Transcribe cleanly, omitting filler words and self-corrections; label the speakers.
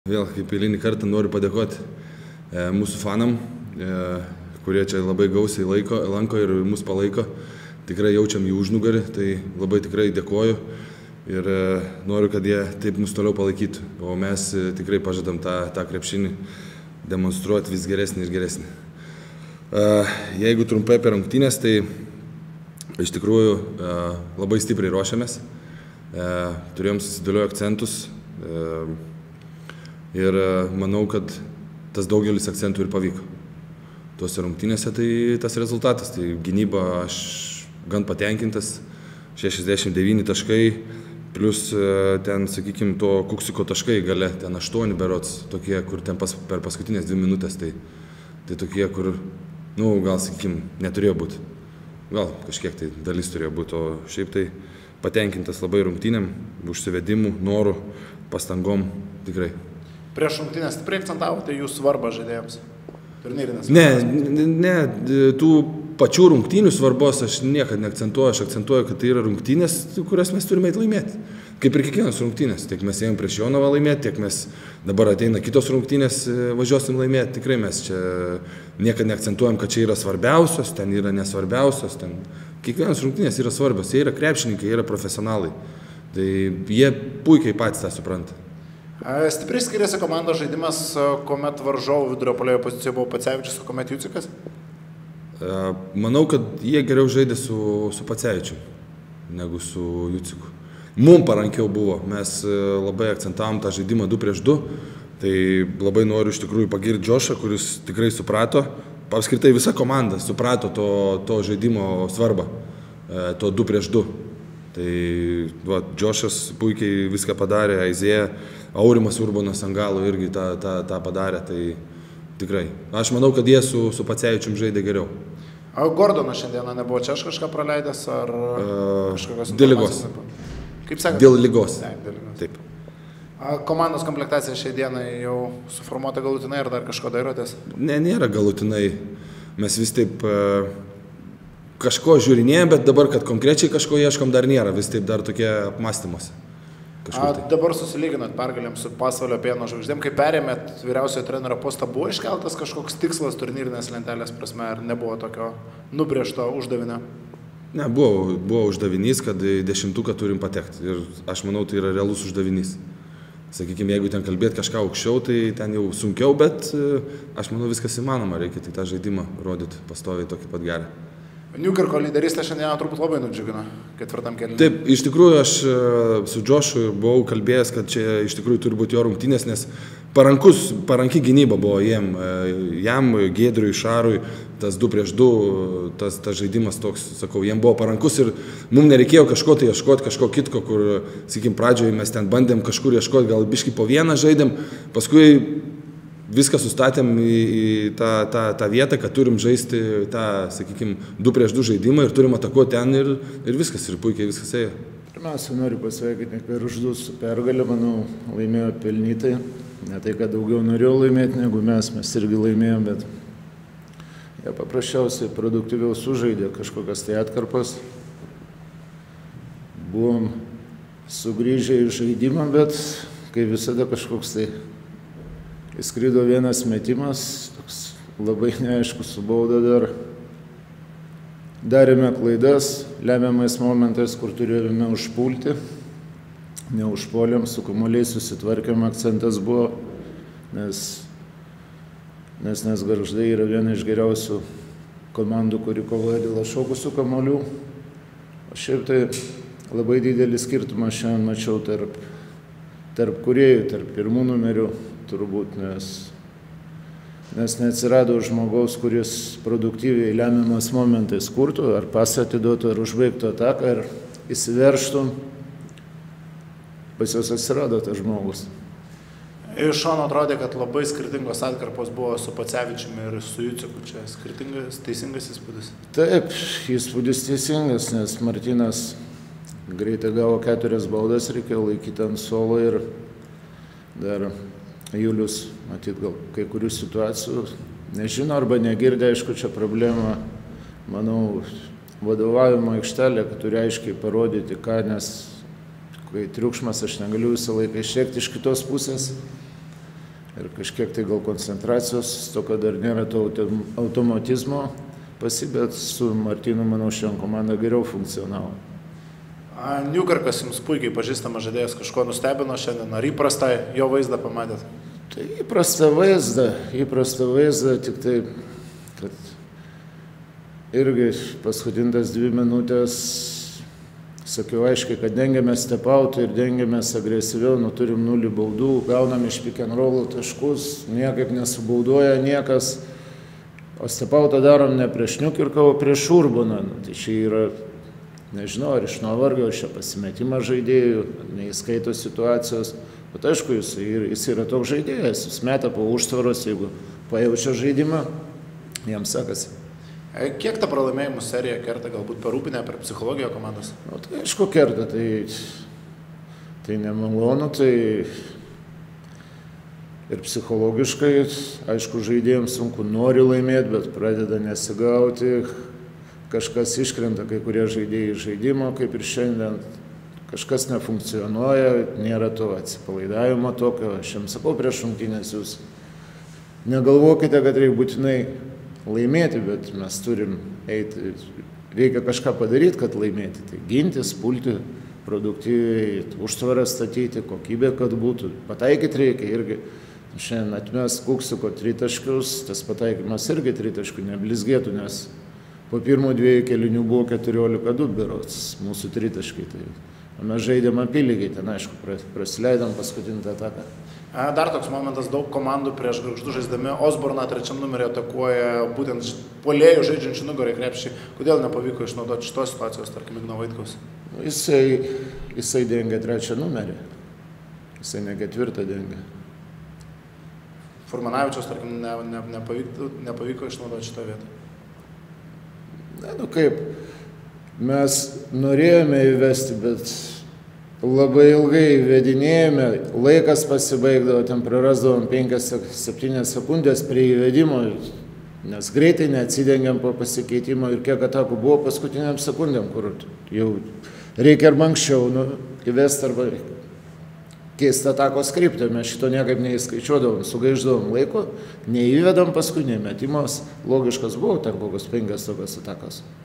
Speaker 1: Vėl kaip eilinį kartą noriu padėkoti mūsų fanam, kurie čia labai gausiai lanko ir mus palaiko. Tikrai jaučiam jų užnugarį, tai labai tikrai dėkoju ir noriu, kad jie taip mus toliau palaikytų. O mes tikrai pažadam tą krepšinį demonstruoti vis geresnį ir geresnį. Jeigu trumpai apie rungtynes, tai iš tikrųjų labai stipriai ruošiamės. Turėjom susidėlioję akcentus. Ir manau, kad tas daugelis akcentų ir pavyko. Tuose rungtynėse tai tas rezultatas. Tai gynyba aš gan patenkintas, 69 taškai, plus ten, sakykime, to Kuksiko taškai gale, ten 8 berods, tokie, kur ten per paskutinės 2 minutės, tai tokie, kur, gal, sakykime, neturėjo būti. Gal kažkiek tai dalis turėjo būti, o šiaip tai patenkintas labai rungtynėm, užsivedimų, norų, pastangom, tikrai.
Speaker 2: Prieš rungtynės stipriai akcentavote jų svarbą žaidėjams? Turnyrinės?
Speaker 1: Ne, tų pačių rungtynių svarbos aš niekada neakcentuoju. Aš akcentuoju, kad tai yra rungtynės, kurias mes turime laimėti. Kaip ir kiekvienos rungtynės. Tiek mes ėjom prieš Jonavą laimėti, tiek mes dabar ateina kitos rungtynės, važiuosim laimėti. Tikrai mes čia niekada neakcentuojam, kad čia yra svarbiausios, ten yra nesvarbiausios. Kiekvienos rungtynės yra svarbios. Jie yra krepšininkai, jie yra profesionalai. Tai jie puikiai patys tą supranta.
Speaker 2: Stipriai skiriasi komandos žaidimas, kuomet varžovų vidurio puolėjo pozicijoje buvo Pacevičius, o kuomet Jucikas?
Speaker 1: Manau, kad jie geriau žaidė su Pacevičiu negu su Juciku. Mums parankiau buvo. Mes labai akcentavom tą žaidimą 2 prieš 2. Tai labai noriu iš tikrųjų pagirti Džošą, kuris tikrai suprato. Apskritai visa komanda suprato to žaidimo svarbą, to 2 prieš 2. Tai Džošas puikiai viską padarė, Aizėja, Aurimas Urbonas ant galo irgi tą padarė, tai tikrai. Aš manau, kad jie su Pacevičium žaidė geriau.
Speaker 2: Gordonas šiandieną nebuvo čia, aš kažką praleidęs, ar kažkokios...
Speaker 1: Dėl lygos.
Speaker 2: Kaip sakė?
Speaker 1: Dėl lygos.
Speaker 2: Taip. Komandos komplektacija šiai dienai jau suformuota galutinai, ar dar kažko dairotės?
Speaker 1: Ne, nėra galutinai. Mes vis taip kažko žiūrinėjom, bet dabar, kad konkrečiai kažko ieškom, dar nėra. Vis taip dar tokie apmąstymuose.
Speaker 2: Dabar susilyginat pergalėm su Pasvalio Pieno žvaigždėm. Kai perėmėt vyriausiojo trenerio postą, buvo iškeltas kažkoks tikslas turnyrinės lentelės prasme, ar nebuvo tokio nubrėžto uždavinio?
Speaker 1: Ne, buvo uždavinys, kad į 10-tuką turim patekti. Ir aš manau, tai yra realus uždavinys. Sakykime, jeigu ten kalbėti kažką aukščiau, tai ten jau sunkiau, bet aš manau, viskas įmanoma. Reikia tik tą žaidimą rodyti pastoviai tokį pat gerą.
Speaker 2: Newkirko lyderystė šiandieną turbūt labai nudžiugino 4. kėlinyje.
Speaker 1: Taip, iš tikrųjų aš su Džošu buvau kalbėjęs, kad čia iš tikrųjų turi būti jo rungtynės, nes paranki gynyba buvo jam, Giedriui, Šarui, tas 2 prieš 2, tas žaidimas toks, sakau, jiem buvo parankus ir mums nereikėjo kažko tai ieškoti, kažko kitko, kur, sakykim, pradžioje mes ten bandėm kažkur ieškoti, gal biškį po vieną žaidėm, paskui viską sustatėm į tą vietą, kad turim žaisti tą, sakykime, 2 prieš 2 žaidimą ir turim atakuoti ten ir viskas, ir puikiai viskas ėjo.
Speaker 3: Pirmiausia, noriu pasveikinti Gargždus su pergalė, manau, laimėjo pelnytai. Ne tai, kad daugiau norėjau laimėti negu mes irgi laimėjom, bet jie paprasčiausiai produktyviau sužaidė kažkokias tai atkarpas. Buvom sugrįžę į žaidimą, bet kaip visada kažkoks tai įskrido vienas metimas, toks labai neaiškus su bauda dar. Darėme klaidas, lemiamais momentais, kur turėjome užpulti. Neužpuolėm, su kamuoliais susitvarkėm, akcentas buvo, nes Gargždai yra viena iš geriausių komandų, kuri kovoja dėl atšokusių kamuolių. O šiaip tai labai didelį skirtumą šiandien mačiau tarp kūrėjų, tarp pirmų numerių. Turbūt, nes neatsirado žmogaus, kuris produktyviai lemiamas momentais kurtų, ar pasą atiduotų, ar užbaigtų ataką, ar įsiverštų. Pas jos atsirado tas žmogus.
Speaker 2: Iš šono atrodė, kad labai skirtingos atkarpos buvo su Pacevičiumi ir su Juciku. Čia skirtingas, teisingas įspūdis?
Speaker 3: Taip, įspūdis teisingas, nes Martynas greitai gavo 4 baudas, reikėjo laikyti ant suolo ir dar Julius, matyt, gal kai kurių situacijų nežino arba negirdė, aišku, čia problema, manau, vadovavimo aikštelė, kad turi aiškiai parodyti, ką, nes kai triukšmas aš negaliu visą laiką išrėkti iš kitos pusės. ir kažkiek tai gal koncentracijos, to, kad dar nėra to automatizmo bet su Martynu, manau, šiandien komanda geriau funkcionavo.
Speaker 2: Newkirkas jums puikiai pažįstamas žaidėjas, kažko nustebino šiandien, ar įprastą jo vaizdą pamatėt?
Speaker 3: Tai įprastą vaizdą, tik tai, kad irgi paskutintas 2 minutės, sakiau aiškiai, kad dengiamės stepauti ir dengiamės agresyviau, turim 0 baudų, gaunam iš pick and roll taškus, niekaip nesubauduoja niekas, o stepautą darom ne prieš Newkirką, o prieš Urboną. Tai čia yra, nežinau, ar iš nuovargio, ar čia pasimetimą žaidėjų, neįskaito situacijos, bet aišku, jis yra toks žaidėjas, jis meta po užtvaros, jeigu pajaučia žaidimą, jam sekasi.
Speaker 2: Kiek ta pralaimėjimų serija kerta, galbūt per rūpinę, per psichologiją komandos?
Speaker 3: Tai aišku kerta, tai nemalonu, tai ir psichologiškai, aišku, žaidėjams sunku, nori laimėti, bet pradeda nesigauti, kažkas iškrenta, kai kurie žaidėjai žaidimo, kaip ir šiandien, kažkas nefunkcionuoja, nėra to atsipalaidavimo tokio, aš jums sakau prieš rungtynes, jūs negalvokite, kad reikia būtinai laimėti, bet mes turim eiti, reikia kažką padaryti, kad laimėti, tai gintis, pulti, produktyviai, užtvarą statyti, kokybė, kad būtų, pataikyti reikia irgi. Šiandien atmes Kuksuko 3 taškius, tas pataikymas irgi 3 taškų neblizgėtų, nes po pirmų 2 kėlinių buvo 14-2 berods, mūsų 3 taškai. Tai mes žaidėm apylygiai, ten aišku, prasileidom paskutinį ataką.
Speaker 2: Dar toks momentas, daug komandų prieš Gargždų žaisdami Osborną 3 numerį atakuoja būtent puolėjų žaidžiančių nugarį krepšį. Kodėl nepavyko išnaudoti šitos situacijos, tarkim, Igno Vaitkaus?
Speaker 3: Jisai dengia 3 numerį, jisai ne 4 dengia.
Speaker 2: Furmanavičiaus, tarkim, nepavyko išnaudoti šitą vietą.
Speaker 3: Kaip, mes norėjome įvesti, bet labai ilgai įvedinėjome, laikas pasibaigdavo, ten prarasdavom 5-7 sekundės prie įvedimo, nes greitai neatsidengiam po pasikeitimo ir kiek atakų buvo paskutiniam sekundėm, kur jau reikia arba anksčiau įvesti arba keistą atakos kryptį, mes šito niekaip neįskaičiuodavom, sugaiždavom laiko, neįvedam paskui, nemetimas, logiškas buvo ten kokios 5 tokios atakos.